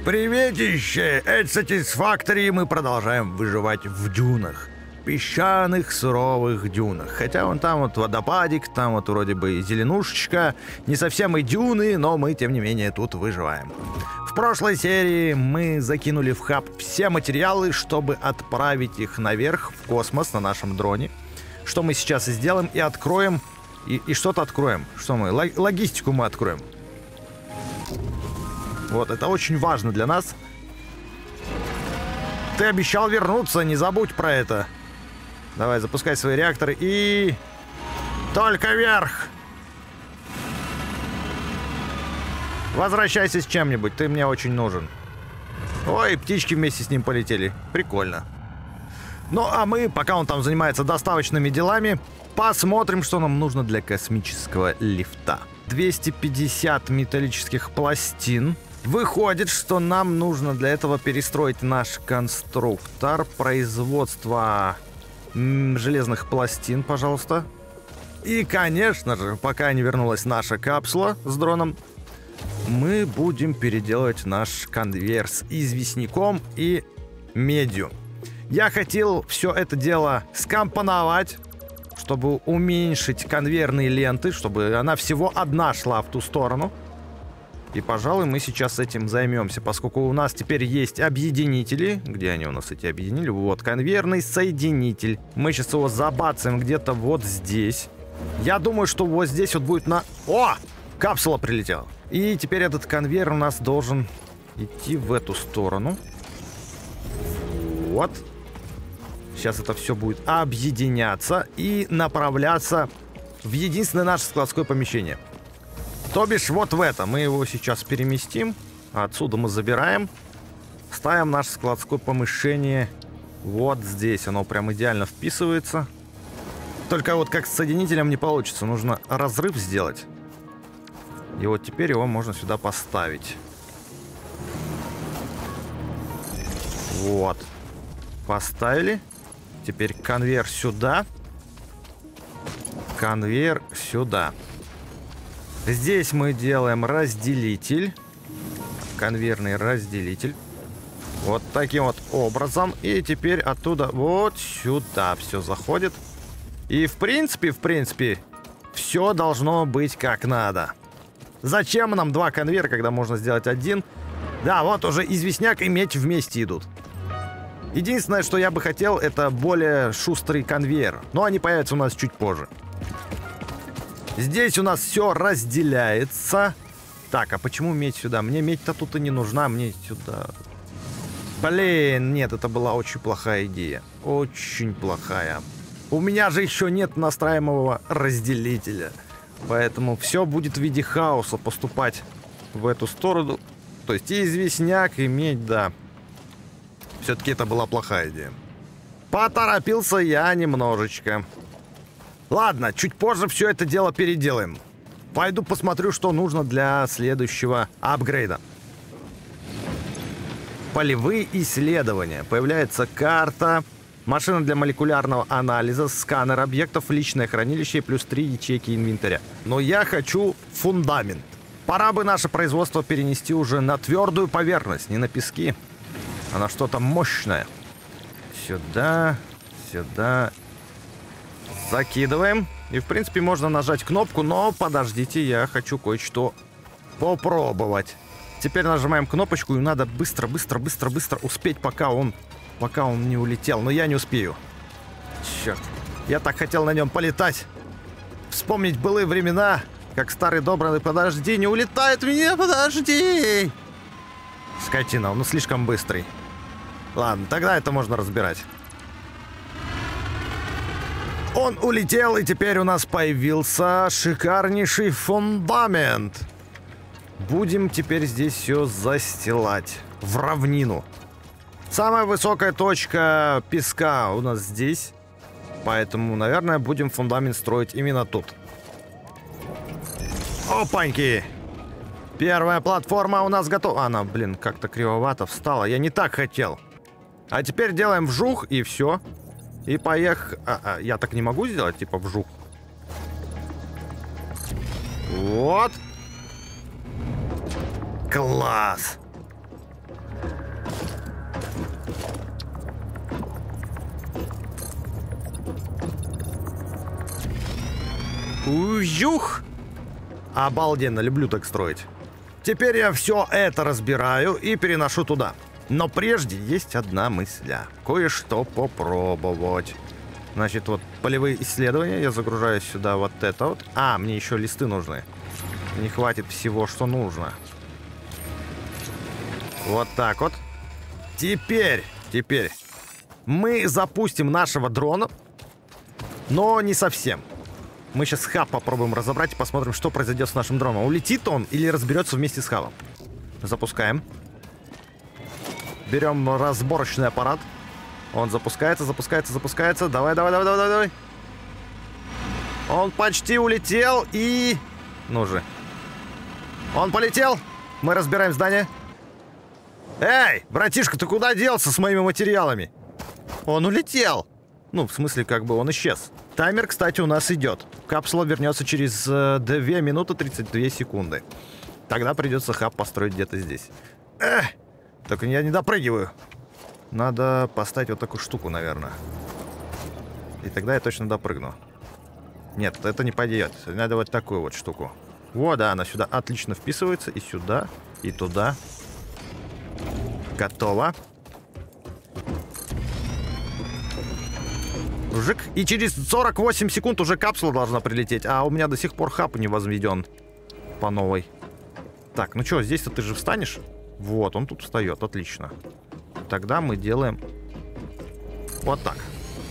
Приветище! Это Satisfactory, и мы продолжаем выживать в дюнах. Песчаных, суровых дюнах. Хотя вон там вот водопадик, там вот вроде бы зеленушечка. Не совсем и дюны, но мы, тем не менее, тут выживаем. В прошлой серии мы закинули в хаб все материалы, чтобы отправить их наверх, в космос, на нашем дроне. Что мы сейчас и сделаем, и откроем. И что-то откроем. Что мы? Логистику мы откроем. Вот, это очень важно для нас. Ты обещал вернуться, не забудь про это. Давай, запускай свои реакторы и... Только вверх! Возвращайся с чем-нибудь, ты мне очень нужен. Ой, птички вместе с ним полетели. Прикольно. Ну, а мы, пока он там занимается доставочными делами, посмотрим, что нам нужно для космического лифта. 250 металлических пластин. Выходит, что нам нужно для этого перестроить наш конструктор. Производство железных пластин, пожалуйста. И, конечно же, пока не вернулась наша капсула с дроном, мы будем переделывать наш конвейер с известняком и медью. Я хотел все это дело скомпоновать, чтобы уменьшить конвейерные ленты, чтобы она всего одна шла в ту сторону. И, пожалуй, мы сейчас этим займемся, поскольку у нас теперь есть объединители. Где они у нас, эти объединители? Вот, конвейерный соединитель. Мы сейчас его забацаем где-то вот здесь. Я думаю, что вот здесь вот будет на... О! Капсула прилетела. И теперь этот конвейер у нас должен идти в эту сторону. Вот. Сейчас это все будет объединяться и направляться в единственное наше складское помещение. То бишь вот в это. Мы его сейчас переместим. Отсюда мы забираем. Ставим наше складское помещение вот здесь. Оно прям идеально вписывается. Только вот как с соединителем не получится. Нужно разрыв сделать. И вот теперь его можно сюда поставить. Вот. Поставили. Теперь конвейер сюда. Конвейер сюда. Здесь мы делаем разделитель. Конвейерный разделитель. Вот таким вот образом. И теперь оттуда вот сюда все заходит. И в принципе, все должно быть как надо. Зачем нам два конвейера, когда можно сделать один? Да, вот уже известняк и медь вместе идут. Единственное, что я бы хотел, это более шустрый конвейер. Но они появятся у нас чуть позже. Здесь у нас все разделяется. Так, а почему медь сюда? Мне медь-то тут и не нужна, мне сюда. Блин, нет, это была очень плохая идея. Очень плохая. У меня же еще нет настраиваемого разделителя. Поэтому все будет в виде хаоса поступать в эту сторону. То есть и известняк, и медь, да. Все-таки это была плохая идея. Поторопился я немножечко. Ладно, чуть позже все это дело переделаем. Пойду посмотрю, что нужно для следующего апгрейда. Полевые исследования. Появляется карта. Машина для молекулярного анализа, сканер объектов, личное хранилище и плюс 3 ячейки инвентаря. Но я хочу фундамент. Пора бы наше производство перенести уже на твердую поверхность, не на пески, а на что-то мощное. Сюда, сюда. Закидываем. И, в принципе, можно нажать кнопку, но подождите, я хочу кое-что попробовать. Теперь нажимаем кнопочку, и надо быстро успеть, пока он не улетел. Но я не успею. Черт. Я так хотел на нем полетать. Вспомнить былые времена, как старый добрый. Подожди, не улетает меня, подожди! Скотина, он слишком быстрый. Ладно, тогда это можно разбирать. Он улетел, и теперь у нас появился шикарнейший фундамент. Будем теперь здесь все застилать в равнину. Самая высокая точка песка у нас здесь. Поэтому, наверное, будем фундамент строить именно тут. Опаньки! Первая платформа у нас готова. Она, блин, как-то кривовато встала. Я не так хотел. А теперь делаем вжух, и все. И поехали. Я так не могу сделать, типа вжух. Вот. Класс. Уюх! Обалденно, люблю так строить. Теперь я все это разбираю и переношу туда. Но прежде есть одна мысля. Кое-что попробовать. Значит, вот полевые исследования. Я загружаю сюда вот это вот. А, мне еще листы нужны. Не хватит всего, что нужно. Вот так вот. Теперь мы запустим нашего дрона. Но не совсем. Мы сейчас хаб попробуем разобрать и посмотрим, что произойдет с нашим дроном. Улетит он или разберется вместе с хабом. Запускаем. Берем разборочный аппарат. Он запускается. Давай. Он почти улетел и... Ну же. Он полетел. Мы разбираем здание. Эй, братишка, ты куда делся с моими материалами? Он улетел. Ну, в смысле, как бы он исчез. Таймер, кстати, у нас идет. Капсула вернется через 2 минуты 32 секунды. Тогда придется хаб построить где-то здесь. Только я не допрыгиваю. Надо поставить вот такую штуку, наверное. И тогда я точно допрыгну. Нет, это не пойдет. Надо вот такую вот штуку. Вот, да, она сюда отлично вписывается. И сюда, и туда. Готово. Жик. И через 48 секунд уже капсула должна прилететь. А у меня до сих пор хаб не возведен по новой. Так, ну что, здесь-то ты же встанешь? Вот, он тут встает, отлично. Тогда мы делаем вот так.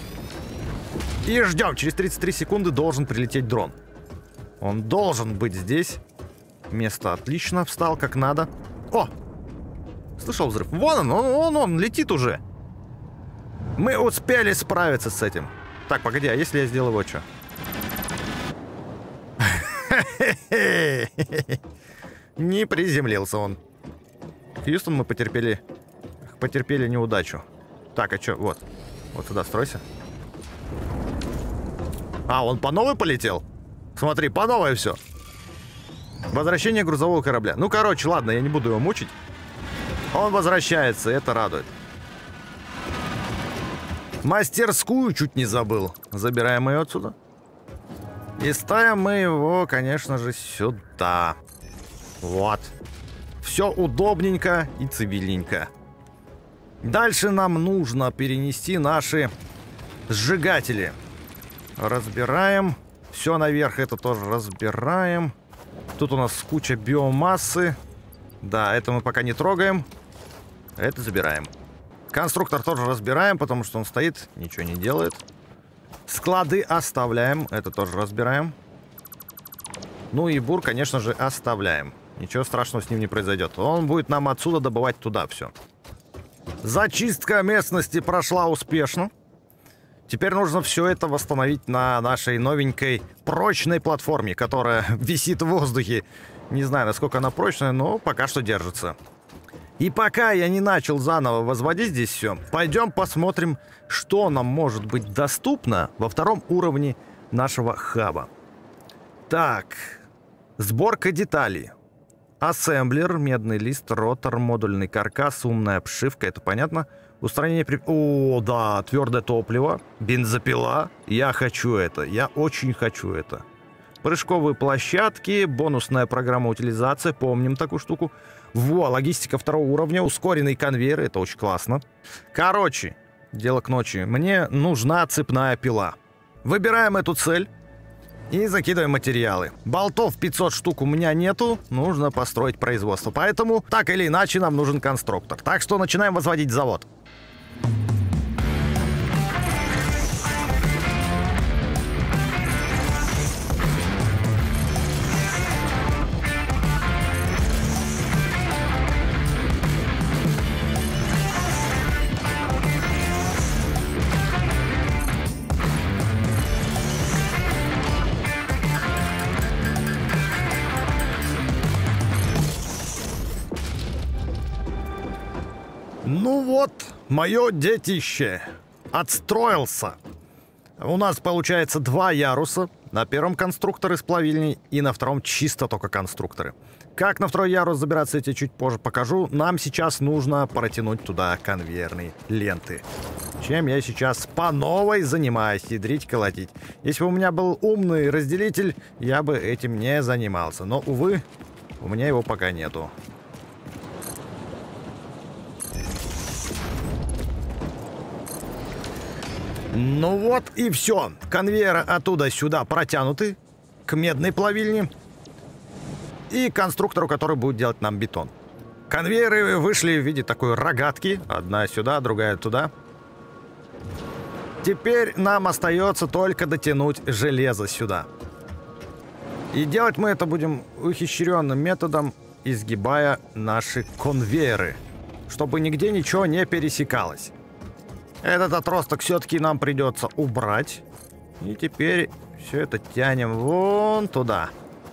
И ждем. Через 33 секунды должен прилететь дрон. Он должен быть здесь. Место отлично встал, как надо. О! Слышал взрыв? Вон он летит уже. Мы успели справиться с этим. Так, погоди, а если я сделаю вот что? Не приземлился он. Хьюстон, мы потерпели неудачу. Так, а что? Вот сюда стройся. А, он по новой полетел? Смотри, по новой все. Возвращение грузового корабля. Ну, короче, ладно, я не буду его мучить. Он возвращается, это радует. Мастерскую чуть не забыл. Забираем ее отсюда. И ставим мы его, конечно же, сюда. Вот. Все удобненько и цивильненько. Дальше нам нужно перенести наши сжигатели. Разбираем. Все наверх это тоже разбираем. Тут у нас куча биомассы. Да, это мы пока не трогаем. Это забираем. Конструктор тоже разбираем, потому что он стоит, ничего не делает. Склады оставляем. Это тоже разбираем. Ну и бур, конечно же, оставляем. Ничего страшного с ним не произойдет. Он будет нам отсюда добывать туда все. Зачистка местности прошла успешно. Теперь нужно все это восстановить на нашей новенькой прочной платформе, которая висит в воздухе. Не знаю, насколько она прочная, но пока что держится. И пока я не начал заново возводить здесь все, пойдем посмотрим, что нам может быть доступно во 2-м уровне нашего хаба. Так, сборка деталей. Ассемблер, медный лист, ротор, модульный каркас, умная обшивка, это понятно. Устранение О, да, твердое топливо, бензопила. Я хочу это, я очень хочу это. Прыжковые площадки, бонусная программа утилизации, помним такую штуку. Во, логистика 2-го уровня, ускоренный конвейер, это очень классно. Короче, дело к ночи. Мне нужна цепная пила. Выбираем эту цель и закидываем материалы. Болтов 500 штук у меня нету, нужно построить производство. Поэтому, так или иначе, нам нужен конструктор. Так что начинаем возводить завод. Ну вот, мое детище отстроился. У нас получается 2 яруса. На 1-м конструкторы с плавильней и на 2-м чисто только конструкторы. Как на 2-й ярус забираться, я тебе чуть позже покажу. Нам сейчас нужно протянуть туда конвейерные ленты. чем я сейчас по новой занимаюсь, ядрить, колотить. Если бы у меня был умный разделитель, я бы этим не занимался. Но, увы, у меня его пока нету. Ну вот и все. Конвейеры оттуда сюда протянуты к медной плавильне и конструктору, который будет делать нам бетон. Конвейеры вышли в виде такой рогатки. Одна сюда, другая туда. Теперь нам остается только дотянуть железо сюда. И делать мы это будем ухищренным методом, изгибая наши конвейеры, чтобы нигде ничего не пересекалось. Этот отросток все-таки нам придется убрать. И теперь все это тянем вон туда.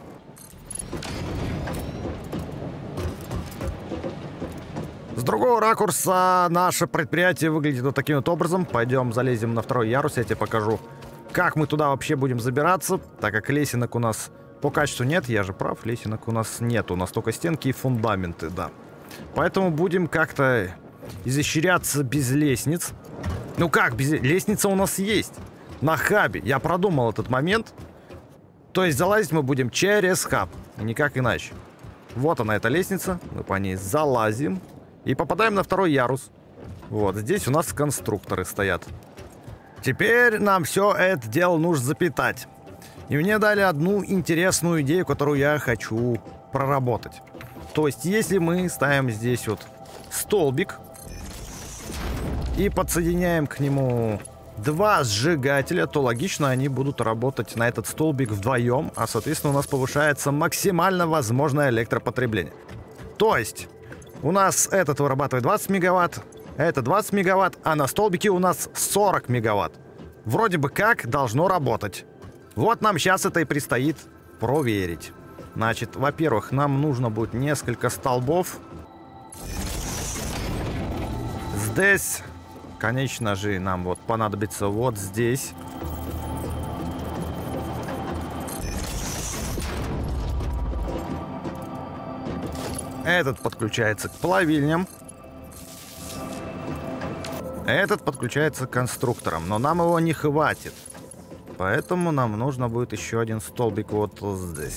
С другого ракурса наше предприятие выглядит вот таким вот образом. Пойдем залезем на второй ярус, я тебе покажу, как мы туда вообще будем забираться. Так как лесенок у нас по качеству нет, я же прав, лесенок у нас нет. У нас только стенки и фундаменты, да. Поэтому будем как-то изощряться без лестниц. Ну как, без... лестница у нас есть. На хабе. Я продумал этот момент. То есть залазить мы будем через хаб. И никак иначе. Вот она, эта лестница. Мы по ней залазим. И попадаем на второй ярус. Вот, здесь у нас конструкторы стоят. Теперь нам все это дело нужно запитать. И мне дали одну интересную идею, которую я хочу проработать. То есть, если мы ставим здесь вот столбик и подсоединяем к нему два сжигателя, то логично они будут работать на этот столбик вдвоем, а соответственно у нас повышается максимально возможное электропотребление. То есть у нас этот вырабатывает 20 мегаватт, это 20 мегаватт, а на столбике у нас 40 мегаватт. Вроде бы как должно работать. Вот нам сейчас это и предстоит проверить. Значит, во-первых, нам нужно будет несколько столбов. Здесь, конечно же, нам вот понадобится вот здесь. Этот подключается к плавильням. Этот подключается к конструкторам. Но нам его не хватит. Поэтому нам нужно будет еще один столбик вот здесь.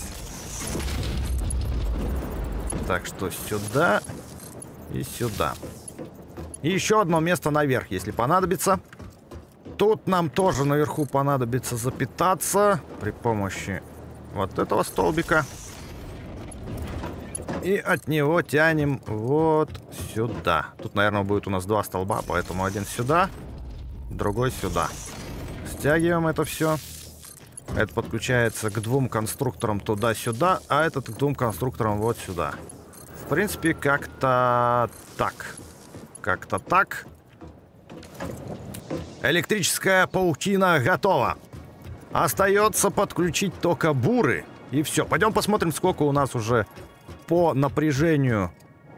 Так что сюда и сюда. И еще одно место наверх, если понадобится. Тут нам тоже наверху понадобится запитаться при помощи вот этого столбика. И от него тянем вот сюда. Тут, наверное, будет у нас два столба, поэтому один сюда, другой сюда. Стягиваем это все. Это подключается к двум конструкторам туда-сюда, а этот к двум конструкторам вот сюда. В принципе, как-то так. Как-то так. Электрическая паутина готова. Остается подключить только буры. И все. Пойдем посмотрим, сколько у нас уже по напряжению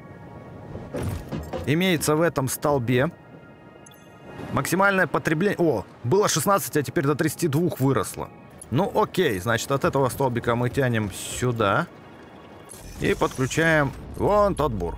имеется в этом столбе. Максимальное потребление... О, было 16, а теперь до 32 выросло. Ну окей, значит, от этого столбика мы тянем сюда. И подключаем вон тот бур.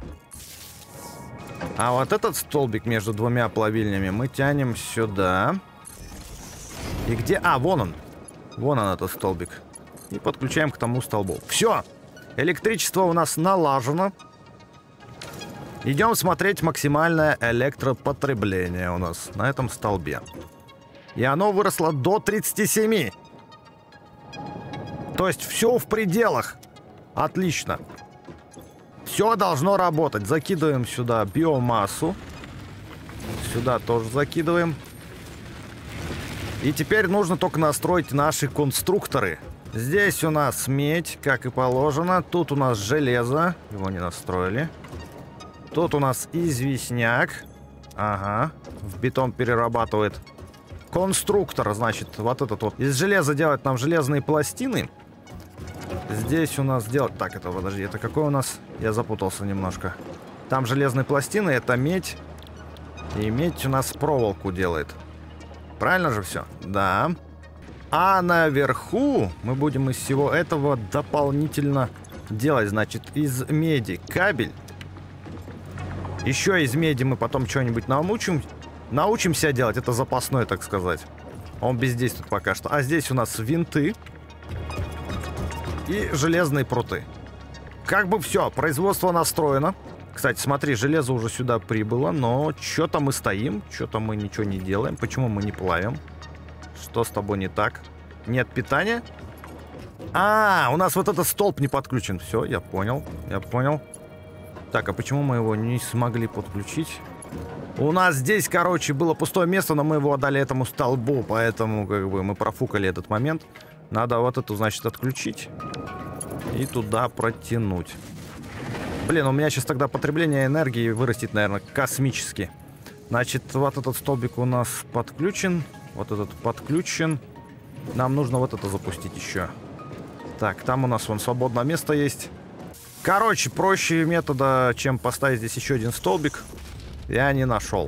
А вот этот столбик между двумя плавильнями мы тянем сюда. И где... А, вон он. Вон он, этот столбик. И подключаем к тому столбу. Все. Электричество у нас налажено. Идем смотреть максимальное электропотребление у нас на этом столбе. И оно выросло до 37. То есть все в пределах. Отлично. Все должно работать. Закидываем сюда биомассу. Сюда тоже закидываем. И теперь нужно только настроить наши конструкторы. Здесь у нас медь, как и положено. Тут у нас железо. Его не настроили. Тут у нас известняк. Ага. В бетон перерабатывает. Конструктор, значит, вот этот вот. Из железа делать нам железные пластины. Здесь у нас делать... Так, это, подожди, это какой у нас? Я запутался немножко. Там железные пластины, это медь. И медь у нас проволоку делает. Правильно же все? Да. А наверху мы будем из всего этого дополнительно делать, значит, из меди кабель. Еще из меди мы потом что-нибудь намучим. Научим себя делать. Это запасной, так сказать. Он бездействует пока что. А здесь у нас винты и железные пруты. Как бы все, производство настроено. Кстати, смотри, железо уже сюда прибыло, но что-то мы стоим, что-то мы ничего не делаем. Почему мы не плавим? Что с тобой не так? Нет питания? А, у нас вот этот столб не подключен. Все, я понял, я понял. Так, а почему мы его не смогли подключить? У нас здесь, короче, было пустое место, но мы его отдали этому столбу, поэтому как бы мы профукали этот момент. Надо вот эту, значит, отключить и туда протянуть. Блин, у меня сейчас тогда потребление энергии вырастет, наверное, космически. Значит, вот этот столбик у нас подключен. Вот этот подключен. Нам нужно вот это запустить еще. Так, там у нас вон свободное место есть. Короче, проще метода, чем поставить здесь еще один столбик, я не нашел.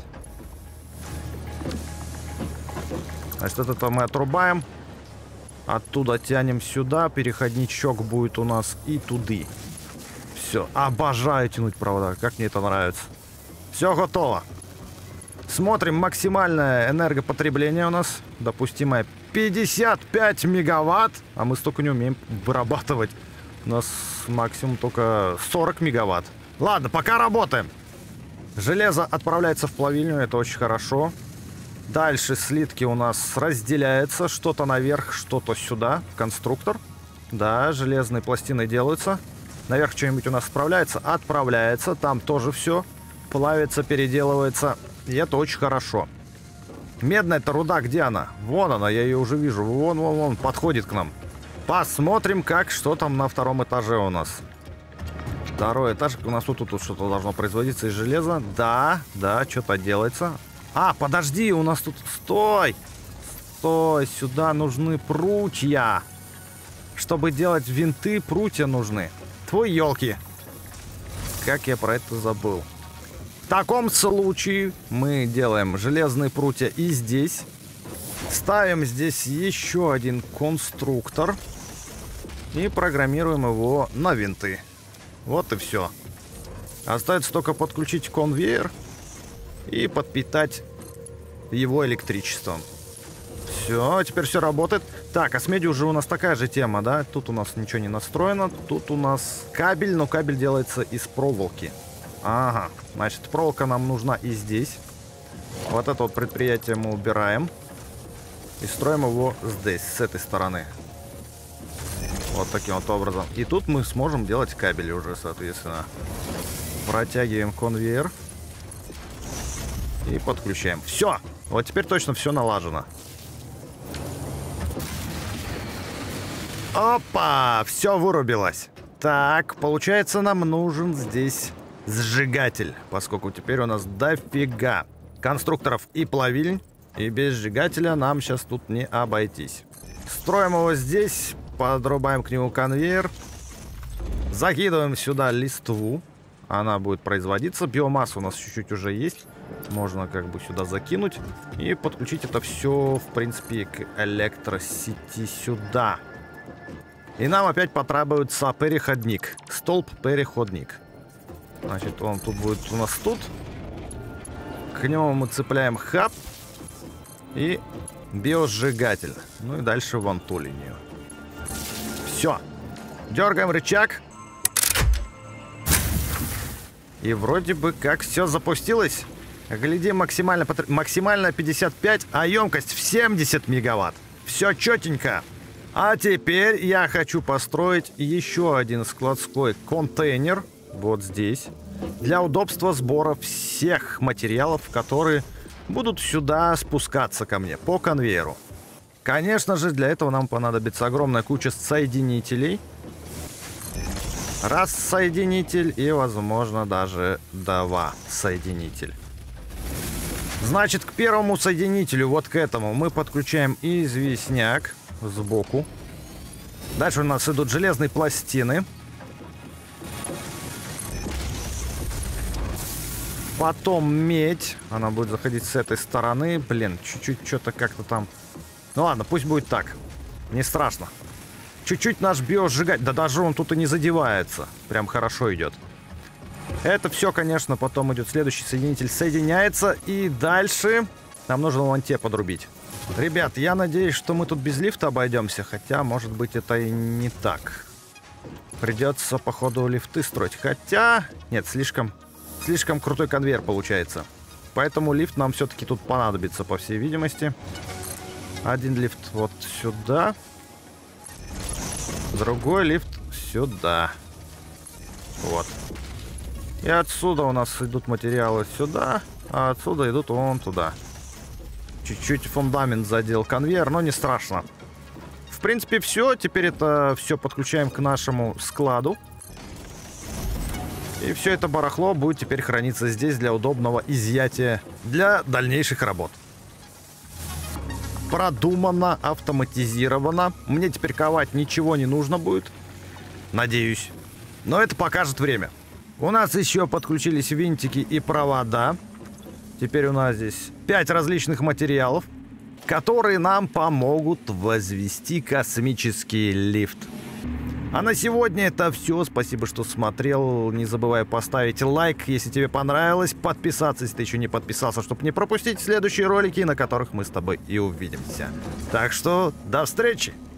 Значит, это мы отрубаем. Оттуда тянем сюда. Переходничок будет у нас и туды. Все, обожаю тянуть провода. Как мне это нравится. Все готово. Смотрим максимальное энергопотребление у нас. Допустимое 55 мегаватт. А мы столько не умеем вырабатывать. У нас максимум только 40 мегаватт. Ладно, пока работаем. Железо отправляется в плавильню. Это очень хорошо. Дальше слитки у нас разделяются. Что-то наверх, что-то сюда. Конструктор. Да, железные пластины делаются. Наверх что-нибудь у нас отправляется? Отправляется. Там тоже все плавится, переделывается. И это очень хорошо. Медная-то руда, где она? Вон она, я ее уже вижу. Вон, вон, вон, подходит к нам. Посмотрим, как, что там на втором этаже у нас. Второй этаж. У нас тут что-то должно производиться из железа. Да, да, что-то делается. А, подожди, у нас тут... Стой! Стой, сюда нужны прутья. Чтобы делать винты, прутья нужны. Твой елки. Как я про это забыл. В таком случае мы делаем железные прутья и здесь. Ставим здесь еще один конструктор. И программируем его на винты. Вот и все. Остается только подключить конвейер и подпитать его электричеством. Все, теперь все работает. Так, а с медью уже у нас такая же тема, да? Тут у нас ничего не настроено. Тут у нас кабель, но кабель делается из проволоки. Ага, значит, проволока нам нужна и здесь. Вот это вот предприятие мы убираем. И строим его здесь, с этой стороны. Вот таким вот образом. И тут мы сможем делать кабели уже, соответственно. Протягиваем конвейер. И подключаем. Все! Вот теперь точно все налажено. Опа! Все вырубилось. Так, получается, нам нужен здесь сжигатель. Поскольку теперь у нас дофига конструкторов и плавильнь. И без сжигателя нам сейчас тут не обойтись. Строим его здесь. Подрубаем к нему конвейер. Закидываем сюда листву. Она будет производиться. Биомасса у нас чуть-чуть уже есть. Можно как бы сюда закинуть. И подключить это все, в принципе, к электросети сюда. И нам опять потребуется переходник. Столб-переходник. Значит, он тут будет у нас тут. К нему мы цепляем хаб. И биосжигатель. Ну и дальше вон ту линию. Все. Дергаем рычаг. И вроде бы как все запустилось. Глядим, максимально 55, а емкость в 70 мегаватт. Все четенько. А теперь я хочу построить еще один складской контейнер. Вот здесь. Для удобства сбора всех материалов, которые будут сюда спускаться ко мне по конвейеру. Конечно же, для этого нам понадобится огромная куча соединителей. Раз соединитель и, возможно, даже два соединителя. Значит, к первому соединителю, вот к этому, мы подключаем известняк сбоку. Дальше у нас идут железные пластины. Потом медь. Она будет заходить с этой стороны. Блин, чуть-чуть что-то как-то там... Ну ладно, пусть будет так. Не страшно. Чуть-чуть наш биосжигатель. Да даже он тут и не задевается. Прям хорошо идет. Это все, конечно, потом идет следующий соединитель, соединяется, и дальше нам нужно вон те подрубить. Ребят, я надеюсь, что мы тут без лифта обойдемся, хотя, может быть, это и не так. Придется, походу, лифты строить. Хотя, нет, слишком крутой конвейер получается. Поэтому лифт нам все-таки тут понадобится, по всей видимости. Один лифт вот сюда. Другой лифт сюда. Вот. И отсюда у нас идут материалы сюда, а отсюда идут вон туда. Чуть-чуть фундамент задел конвейер, но не страшно. В принципе, все. Теперь это все подключаем к нашему складу. И все это барахло будет теперь храниться здесь для удобного изъятия для дальнейших работ. Продумано, автоматизировано. Мне теперь ковать ничего не нужно будет. Надеюсь. Но это покажет время. У нас еще подключились винтики и провода. Теперь у нас здесь 5 различных материалов, которые нам помогут возвести космический лифт. А на сегодня это все. Спасибо, что смотрел. Не забывай поставить лайк, если тебе понравилось. Подписаться, если ты еще не подписался, чтобы не пропустить следующие ролики, на которых мы с тобой и увидимся. Так что до встречи!